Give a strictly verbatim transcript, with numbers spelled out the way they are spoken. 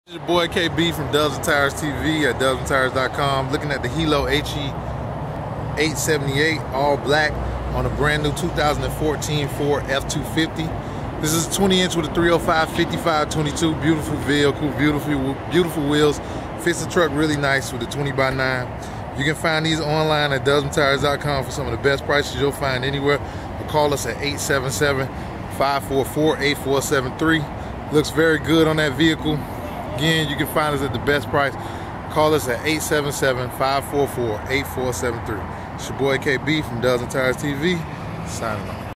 It's your boy K B from Dubs and Tires T V at dubs and tires dot com. Looking at the Helo H E eight seventy-eight all black on a brand new two thousand fourteen Ford F two fifty. This is twenty inch with a three oh five fifty-five twenty-two. Beautiful vehicle, beautiful, beautiful wheels. Fits the truck really nice with a twenty by nine. You can find these online at dubs and tires dot com for some of the best prices you'll find anywhere. Or call us at eight seven seven, five four four, eight four seven three. Looks very good on that vehicle. Again, you can find us at the best price. Call us at eight seven seven, five four four, eight four seven three. It's your boy K B from Dubs and Tires T V, signing off.